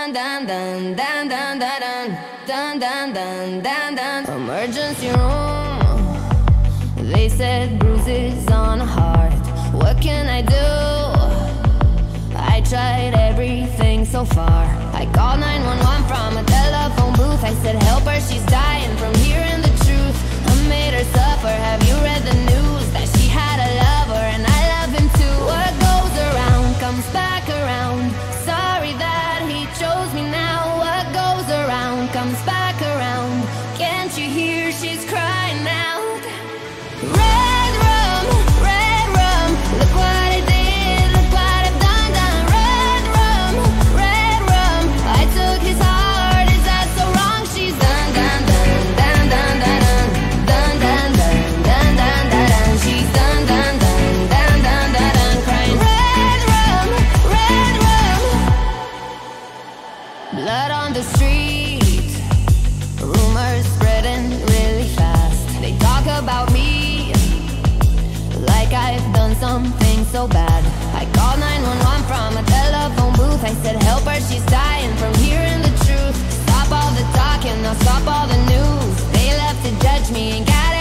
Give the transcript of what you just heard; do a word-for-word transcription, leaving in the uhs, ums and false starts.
dun dun dun dun dun dun dun dun dun dun. Emergency room. They said bruises on a heart. What can I do? I tried everything so far. I called nine one one from a telephone booth. I said help her, she's dying from hearing the truth. I made her suffer. Have you read the news? That she had a lover and I love him too. What goes around comes back around. Sorry that he chose me now. What goes around comes back around. Can't you hear she's crying out? Red rum, red rum, look what I did, look what I've done, done. Red rum, red rum, I took his heart, is that so wrong? She's done, done, done, done, done, done, done, done, done, done, done, done, done. She's done, done, done, done, done, done, done, crying. Red rum, red rum. Blood on the street, rumors spreading really fast. They talk about me like I've done something so bad. I called nine one one from a telephone booth. I said help her, she's dying from hearing the truth. Stop all the talking, now stop all the news. They love to judge me and got